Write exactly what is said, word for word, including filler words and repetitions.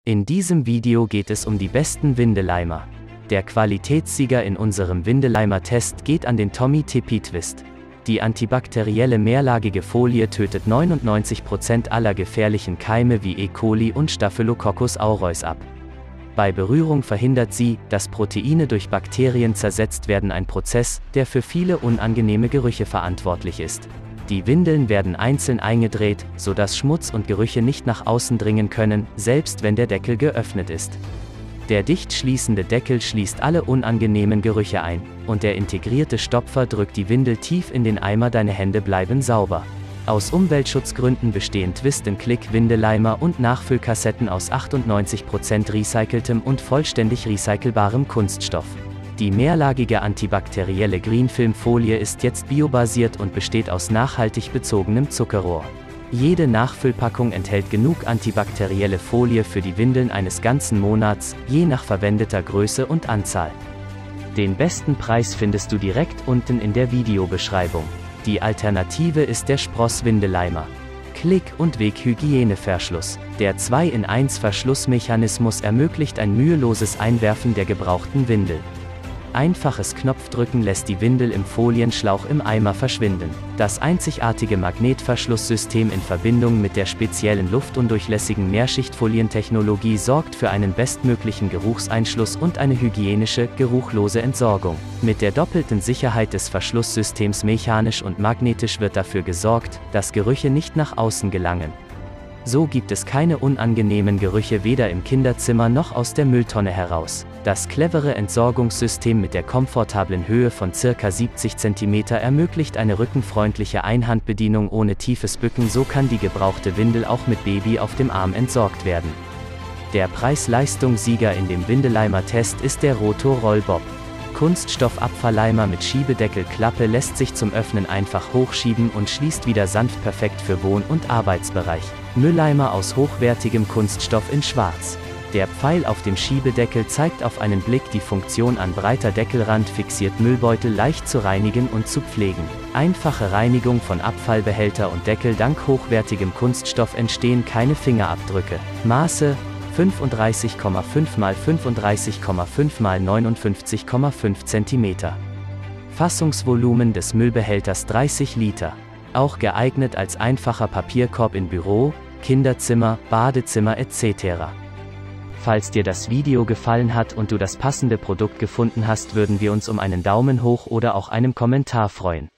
In diesem Video geht es um die besten Windeleimer. Der Qualitätssieger in unserem Windeleimer-Test geht an den Tomy Tippy Twist. Die antibakterielle mehrlagige Folie tötet neunundneunzig Prozent aller gefährlichen Keime wie E. coli und Staphylococcus aureus ab. Bei Berührung verhindert sie, dass Proteine durch Bakterien zersetzt werden, ein Prozess, der für viele unangenehme Gerüche verantwortlich ist. Die Windeln werden einzeln eingedreht, sodass Schmutz und Gerüche nicht nach außen dringen können, selbst wenn der Deckel geöffnet ist. Der dicht schließende Deckel schließt alle unangenehmen Gerüche ein, und der integrierte Stopfer drückt die Windel tief in den Eimer, deine Hände bleiben sauber. Aus Umweltschutzgründen bestehen Twist and Click Windeleimer und Nachfüllkassetten aus achtundneunzig Prozent recyceltem und vollständig recycelbarem Kunststoff. Die mehrlagige antibakterielle Greenfilm-Folie ist jetzt biobasiert und besteht aus nachhaltig bezogenem Zuckerrohr. Jede Nachfüllpackung enthält genug antibakterielle Folie für die Windeln eines ganzen Monats, je nach verwendeter Größe und Anzahl. Den besten Preis findest du direkt unten in der Videobeschreibung. Die Alternative ist der Spross-Windeleimer. Klick- und Weghygieneverschluss. Der zwei in eins Verschlussmechanismus ermöglicht ein müheloses Einwerfen der gebrauchten Windel. Einfaches Knopfdrücken lässt die Windel im Folienschlauch im Eimer verschwinden. Das einzigartige Magnetverschlusssystem in Verbindung mit der speziellen luftundurchlässigen Mehrschichtfolientechnologie sorgt für einen bestmöglichen Geruchseinschluss und eine hygienische, geruchlose Entsorgung. Mit der doppelten Sicherheit des Verschlusssystems mechanisch und magnetisch wird dafür gesorgt, dass Gerüche nicht nach außen gelangen. So gibt es keine unangenehmen Gerüche weder im Kinderzimmer noch aus der Mülltonne heraus. Das clevere Entsorgungssystem mit der komfortablen Höhe von ca. siebzig Zentimeter ermöglicht eine rückenfreundliche Einhandbedienung ohne tiefes Bücken, so kann die gebrauchte Windel auch mit Baby auf dem Arm entsorgt werden. Der Preis-Leistungs-Sieger in dem Windeleimer-Test ist der Roto Rollbob. Kunststoffabfalleimer mit Schiebedeckelklappe lässt sich zum Öffnen einfach hochschieben und schließt wieder sanft, perfekt für Wohn- und Arbeitsbereich. Mülleimer aus hochwertigem Kunststoff in Schwarz. Der Pfeil auf dem Schiebedeckel zeigt auf einen Blick die Funktion an. Breiter Deckelrand fixiert Müllbeutel leicht zu reinigen und zu pflegen. Einfache Reinigung von Abfallbehälter und Deckel. Dank hochwertigem Kunststoff entstehen keine Fingerabdrücke. Maße: fünfunddreißig Komma fünf mal fünfunddreißig Komma fünf mal neunundfünfzig Komma fünf Zentimeter. Fassungsvolumen des Müllbehälters dreißig Liter. Auch geeignet als einfacher Papierkorb in Büro, Kinderzimmer, Badezimmer et cetera. Falls dir das Video gefallen hat und du das passende Produkt gefunden hast, würden wir uns um einen Daumen hoch oder auch einem Kommentar freuen.